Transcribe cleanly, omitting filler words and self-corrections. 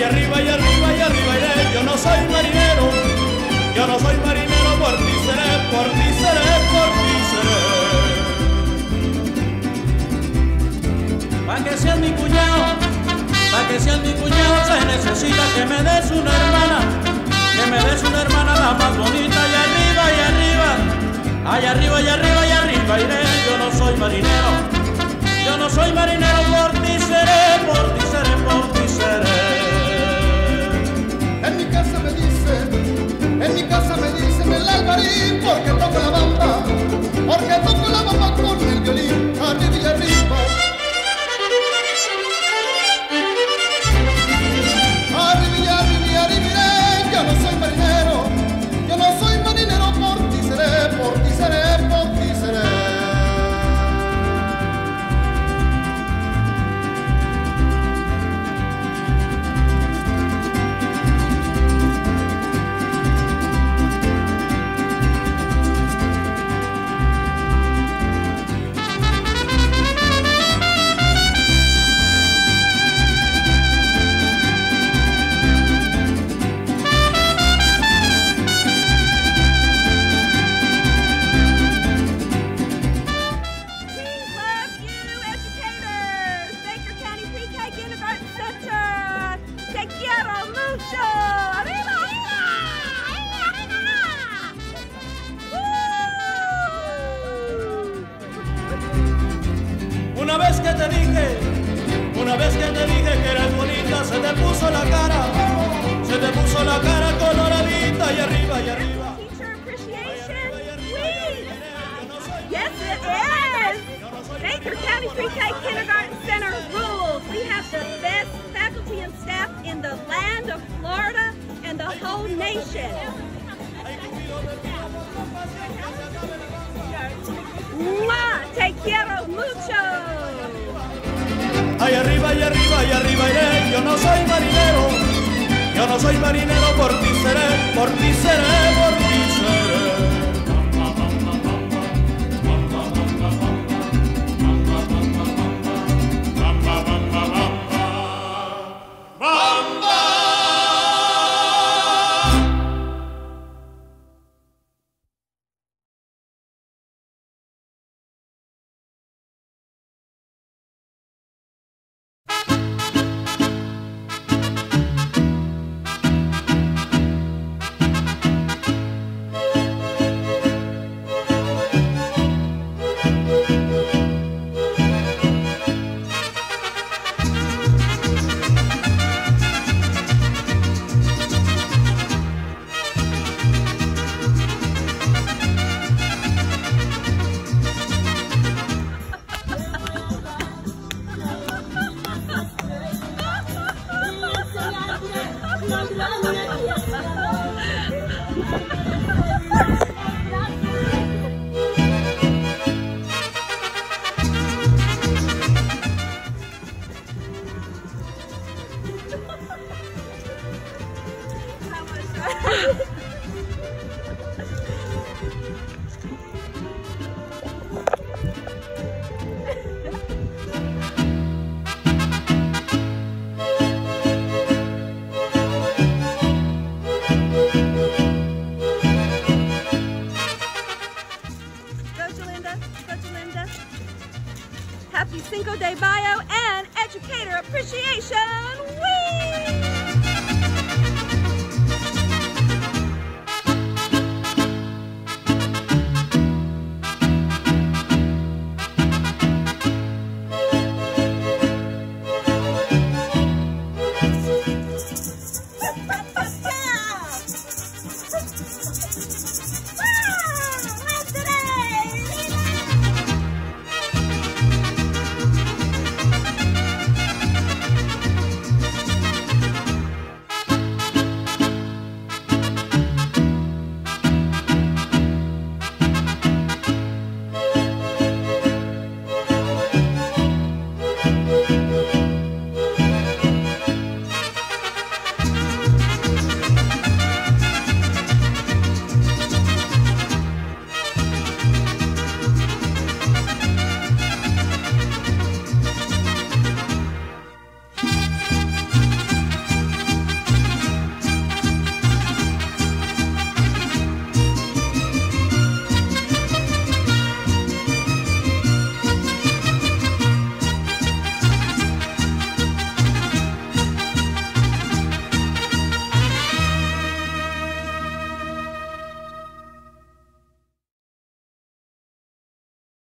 arriba y arriba y arriba iré. Yo no soy marinero, yo no soy marinero, por ti seré, por ti seré, por ti seré. Pa' que seas mi cuñado, pa' que seas mi cuñado, se necesita que me des una hermana, que me des una hermana la más bonita. Y arriba y arriba, allá arriba y arriba y arriba iré. Yo no soy marinero, yo no soy marinero, por ti seré, por ti seré, por ti seré. En mi casa me dicen el albarín, porque toco la bamba con el violín, arriba y arriba. Arriba y arriba y arriba iré. Yo no soy marinero, yo no soy marinero, por ti seré, por ti seré, por ti seré. Una vez que te dije que eres bonita, se te puso la cara coloradita y arriba y arriba. Teacher Appreciation Week! Yes, it is! Baker County Pre-K Kindergarten Center rules. We have the best faculty and staff in the land of Florida and the whole nation. ¡Mua! Te quiero mucho! Ay, arriba y arriba y arriba iré. Yo no soy marinero, yo no soy marinero, por ti seré, por ti seré, por ti seré. Happy Cinco de Mayo and Educator Appreciation Week!